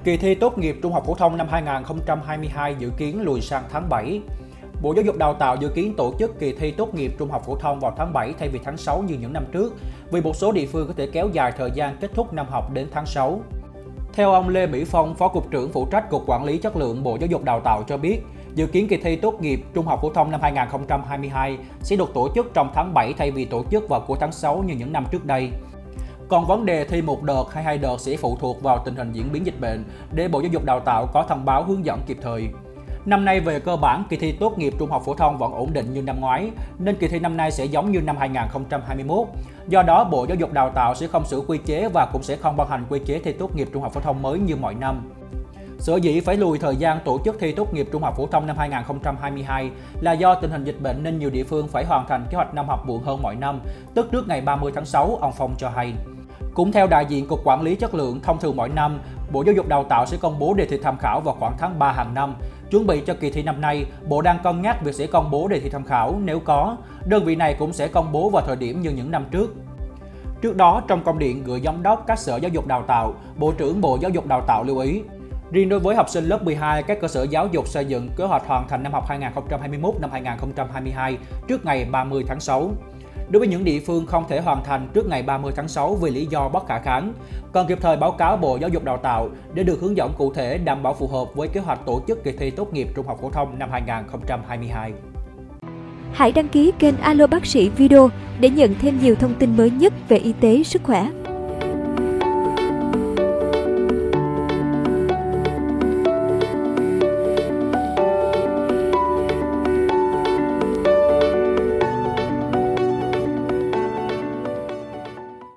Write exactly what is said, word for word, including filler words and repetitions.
Kỳ thi tốt nghiệp trung học phổ thông năm hai nghìn không trăm hai mươi hai dự kiến lùi sang tháng bảy. Bộ Giáo dục Đào tạo dự kiến tổ chức kỳ thi tốt nghiệp trung học phổ thông vào tháng bảy thay vì tháng sáu như những năm trước, vì một số địa phương có thể kéo dài thời gian kết thúc năm học đến tháng sáu. Theo ông Lê Mỹ Phong, Phó Cục trưởng phụ trách Cục Quản lý Chất lượng Bộ Giáo dục Đào tạo cho biết, dự kiến kỳ thi tốt nghiệp trung học phổ thông năm hai nghìn không trăm hai mươi hai sẽ được tổ chức trong tháng bảy thay vì tổ chức vào cuối tháng sáu như những năm trước đây. Còn vấn đề thi một đợt hay hai đợt sẽ phụ thuộc vào tình hình diễn biến dịch bệnh để Bộ Giáo dục Đào tạo có thông báo hướng dẫn kịp thời. Năm nay về cơ bản, kỳ thi tốt nghiệp trung học phổ thông vẫn ổn định như năm ngoái, nên kỳ thi năm nay sẽ giống như năm hai nghìn không trăm hai mươi mốt. Do đó, Bộ Giáo dục Đào tạo sẽ không sửa quy chế và cũng sẽ không ban hành quy chế thi tốt nghiệp trung học phổ thông mới như mọi năm. Sở dĩ phải lùi thời gian tổ chức thi tốt nghiệp trung học phổ thông năm hai nghìn không trăm hai mươi hai là do tình hình dịch bệnh nên nhiều địa phương phải hoàn thành kế hoạch năm học muộn hơn mọi năm, tức trước ngày ba mươi tháng sáu, ông Phong cho hay. Cũng theo đại diện Cục Quản lý Chất lượng, thông thường mỗi năm, Bộ Giáo dục Đào tạo sẽ công bố đề thi tham khảo vào khoảng tháng ba hàng năm. Chuẩn bị cho kỳ thi năm nay, Bộ đang cân nhắc việc sẽ công bố đề thi tham khảo nếu có. Đơn vị này cũng sẽ công bố vào thời điểm như những năm trước. Trước đó, trong công điện gửi giám đốc các sở giáo dục đào tạo, Bộ trưởng Bộ Giáo dục Đào tạo lưu ý, riêng đối với học sinh lớp mười hai, các cơ sở giáo dục xây dựng kế hoạch hoàn thành năm học hai nghìn không trăm hai mươi mốt năm hai nghìn không trăm hai mươi hai trước ngày ba mươi tháng sáu. Đối với những địa phương không thể hoàn thành trước ngày ba mươi tháng sáu vì lý do bất khả kháng, cần kịp thời báo cáo Bộ Giáo dục Đào tạo để được hướng dẫn cụ thể đảm bảo phù hợp với kế hoạch tổ chức kỳ thi tốt nghiệp trung học phổ thông năm hai nghìn không trăm hai mươi hai. Hãy đăng ký kênh Alo Bác sĩ Video để nhận thêm nhiều thông tin mới nhất về y tế, sức khỏe.